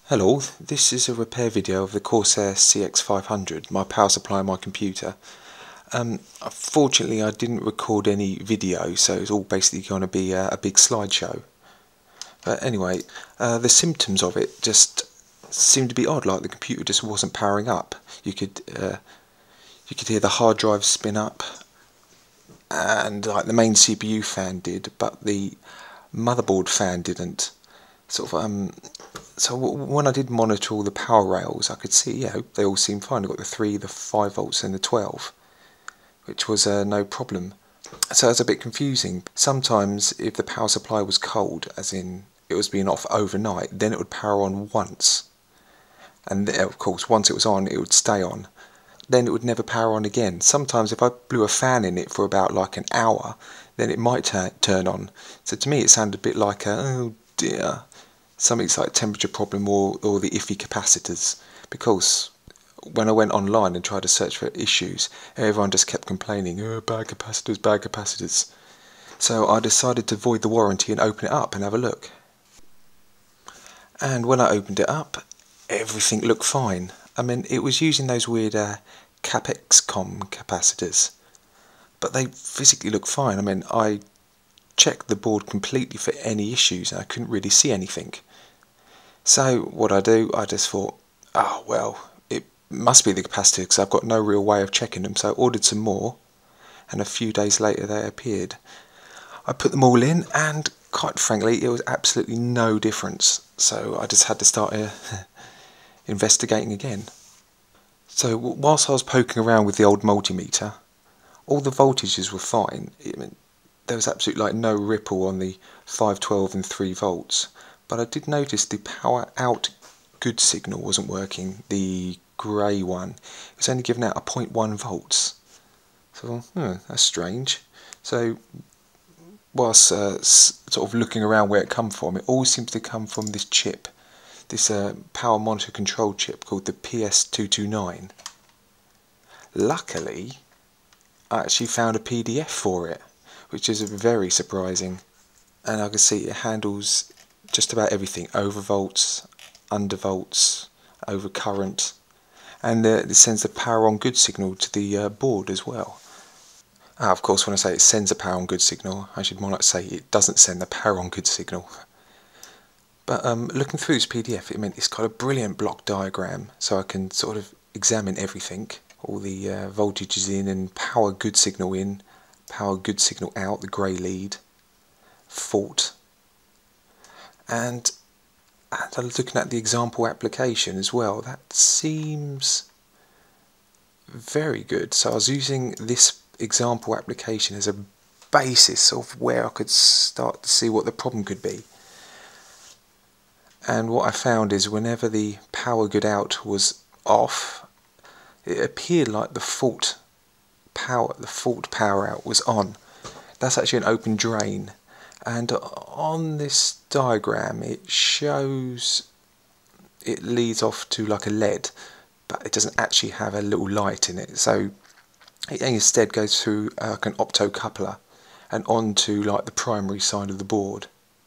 Hello, this is a repair video of the Corsair CX500, my power supply on my computer. Unfortunately I didn't record any video, so it's all basically going to be a big slideshow. But anyway, the symptoms of it just seemed to be odd, like the computer just wasn't powering up. You could hear the hard drive spin up, and like the main CPU fan did, but the motherboard fan didn't. So when I did monitor all the power rails, I could see, yeah, they all seemed fine. I got the 3, the 5 volts and the 12, which was no problem. So it was a bit confusing. Sometimes if the power supply was cold, as in it was being off overnight, then it would power on once. And of course, once it was on, it would stay on. Then it would never power on again. Sometimes if I blew a fan in it for about like an hour, then it might turn on. So to me it sounded a bit like oh dear, something's like temperature problem or the iffy capacitors, because when I went online and tried to search for issues, everyone just kept complaining, oh, bad capacitors, bad capacitors. So I decided to void the warranty and open it up and have a look. And when I opened it up, everything looked fine. I mean, it was using those weird CapExcom capacitors, but they physically looked fine. I mean, I checked the board completely for any issues and I couldn't really see anything. So what I just thought, oh well, it must be the capacitor because I've got no real way of checking them. So I ordered some more, and a few days later they appeared. I put them all in, and quite frankly it was absolutely no difference. So I just had to start investigating again. So whilst I was poking around with the old multimeter, all the voltages were fine. There was absolutely like no ripple on the 5, 12 and 3 volts. But I did notice the power out good signal wasn't working, the grey one. It was only giving out a 0.1 volts. So that's strange. So whilst sort of looking around where it come from, it all seems to come from this chip, this power monitor control chip called the PS229. Luckily I actually found a PDF for it, which is very surprising, and I can see it handles just about everything: overvolts, undervolts, overcurrent, and it sends the power on good signal to the board as well. Of course, when I say it sends a power on good signal, I should more like say it doesn't send the power on good signal. But looking through this PDF, it's got a brilliant block diagram, so I can sort of examine everything, all the voltages in and power good signal in, power good signal out, the grey lead, fault. And I'm looking at the example application as well. That seems very good. So I was using this example application as a basis of where I could start to see what the problem could be. And what I found is whenever the power good out was off, it appeared like the fault power out was on. That's actually an open drain. And on this diagram it shows it leads off to like a LED, but it doesn't actually have a little light in it, so it instead goes through like an optocoupler and onto like the primary side of the board.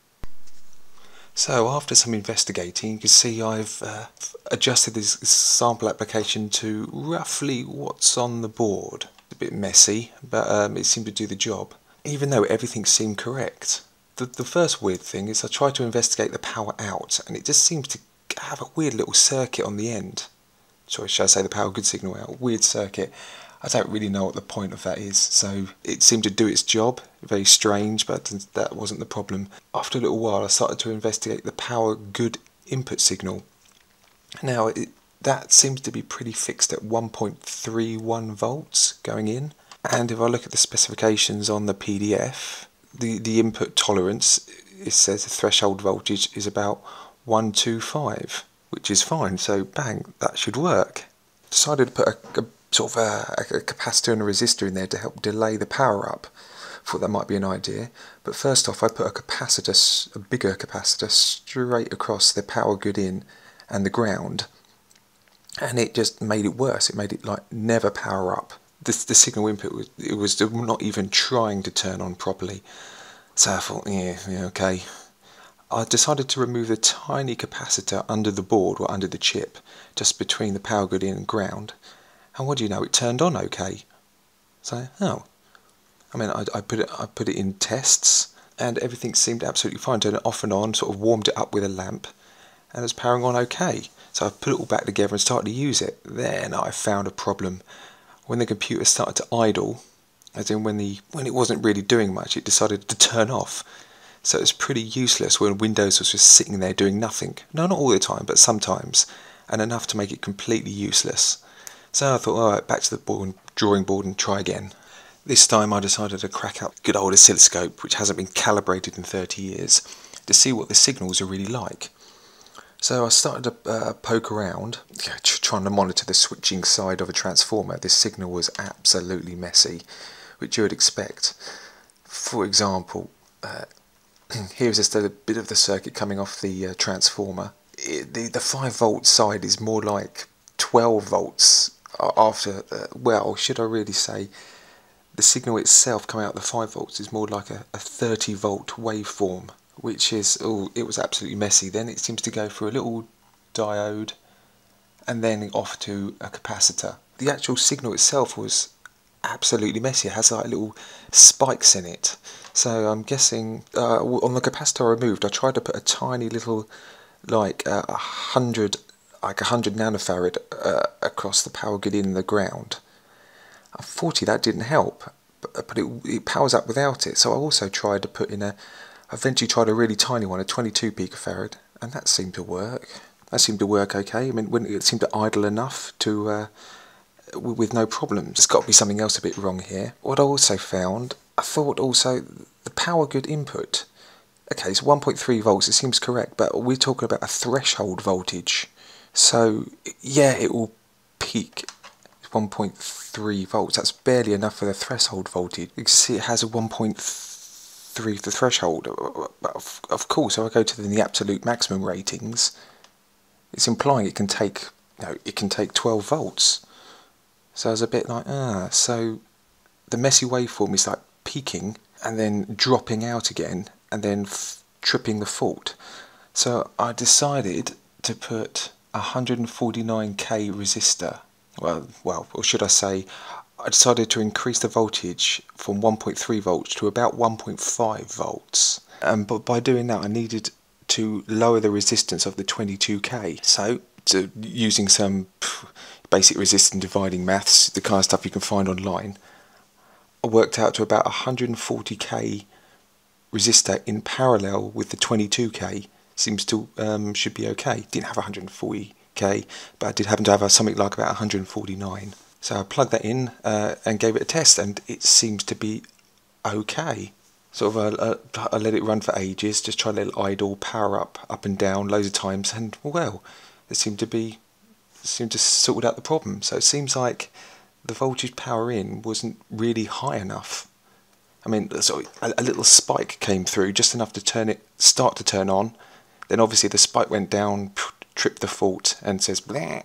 So after some investigating, you can see I've adjusted this sample application to roughly what's on the board. A bit messy, but it seemed to do the job, even though everything seemed correct. The first weird thing is I tried to investigate the power out, and it just seems to have a weird little circuit on the end. Sorry, should I say the power good signal out? Weird circuit. I don't really know what the point of that is, so it seemed to do its job. Very strange, but that wasn't the problem. After a little while I started to investigate the power good input signal. Now that seems to be pretty fixed at 1.31 volts going in, and if I look at the specifications on the PDF, the input tolerance, it says the threshold voltage is about 125, which is fine, so bang, that should work. Decided to put a capacitor and a resistor in there to help delay the power up. Thought that might be an idea, but first off I put a bigger capacitor straight across the power good in and the ground, and it just made it worse. It made it like never power up. The signal input was not even trying to turn on properly. So I thought, yeah, okay. I decided to remove the tiny capacitor under the board, or under the chip, just between the power grid in and ground, and what do you know, it turned on okay. So, oh, I mean, I put it in tests, and everything seemed absolutely fine. Turned it off and on, sort of warmed it up with a lamp, and it was powering on okay. So I put it all back together and started to use it. Then I found a problem. When the computer started to idle, as in when it wasn't really doing much, it decided to turn off. So it's pretty useless when Windows was just sitting there doing nothing. No, not all the time, but sometimes, and enough to make it completely useless. So I thought, alright, back to the drawing board and try again. This time I decided to crack up good old oscilloscope, which hasn't been calibrated in 30 years, to see what the signals are really like. So I started to poke around, trying to monitor the switching side of a transformer. This signal was absolutely messy, which you would expect. For example, here's just a bit of the circuit coming off the transformer. The 5 volt side is more like 12 volts after, well, should I really say, the signal itself coming out the 5 volts is more like a 30 volt waveform, which is, oh, it was absolutely messy. Then it seems to go through a little diode and then off to a capacitor. The actual signal itself was absolutely messy. It has like little spikes in it. So I'm guessing on the capacitor I removed, I tried to put a tiny little like 100 nanofarad across the power grid in the ground. Unfortunately that didn't help, but it powers up without it. So I also tried to put in eventually tried a really tiny one, a 22 picofarad, and that seemed to work. That seemed to work okay. I mean, when it seemed to idle enough to with no problems. There's got to be something else a bit wrong here. What I also found, I thought also the power grid input. Okay, it's 1.3 volts. It seems correct, but we're talking about a threshold voltage. So yeah, it will peak 1.3 volts. That's barely enough for the threshold voltage. You can see it has a 1.3 for the threshold. But of course, if I go to the absolute maximum ratings, it's implying it can take, it can take 12 volts. So I was a bit like, so the messy waveform is like peaking and then dropping out again and then tripping the fault. So I decided to put a 149k resistor. Well, or should I say, I decided to increase the voltage from 1.3 volts to about 1.5 volts. But by doing that, I needed to lower the resistance of the 22k. So, using some basic resistance dividing maths, the kind of stuff you can find online, I worked out to about 140k resistor in parallel with the 22k. Seems to should be okay. Didn't have 140k, but I did happen to have something like about 149. So I plugged that in and gave it a test, and it seems to be okay. Sort of I let it run for ages, just try to let it idle, power up and down loads of times, and well, it seemed to sort out the problem. So it seems like the voltage power in wasn't really high enough. I mean, so a little spike came through, just enough to start to turn on. Then obviously the spike went down, tripped the fault, and says blah.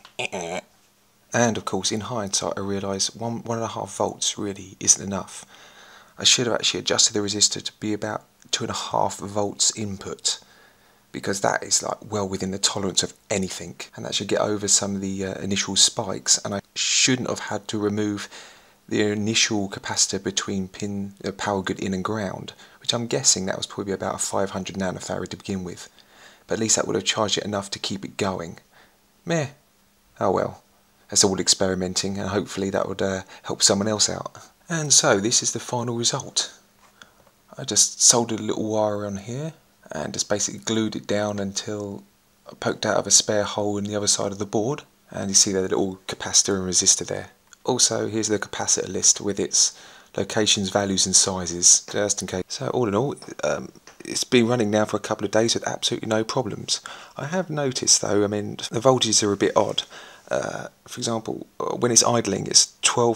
And of course, in hindsight, I realised 1.5 volts really isn't enough. I should have actually adjusted the resistor to be about 2.5 volts input, because that is like well within the tolerance of anything, and that should get over some of the initial spikes. And I shouldn't have had to remove the initial capacitor between power grid in and ground, which I'm guessing that was probably about a 500 nanofarad to begin with. But at least that would have charged it enough to keep it going. Meh. Oh well. That's all experimenting, and hopefully that would help someone else out. And so this is the final result. I just soldered a little wire on here and just basically glued it down until I poked out of a spare hole in the other side of the board, and you see the little capacitor and resistor there. Also, here's the capacitor list with its locations, values and sizes, just in case. So all in all, it's been running now for a couple of days with absolutely no problems. I have noticed though, I mean, the voltages are a bit odd. For example, when it's idling, it's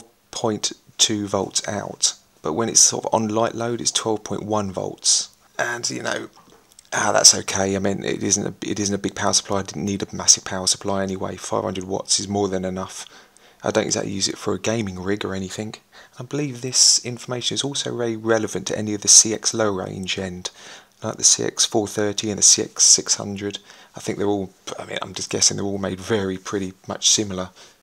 12.2 volts out, but when it's sort of on light load, it's 12.1 volts. And that's okay. I mean, it isn't a big power supply. I didn't need a massive power supply anyway. 500 watts is more than enough. I don't exactly use it for a gaming rig or anything. I believe this information is also very relevant to any of the CX low range and like the CX430 and the CX600. I think they're all, I mean, I'm just guessing they're all made very pretty much similar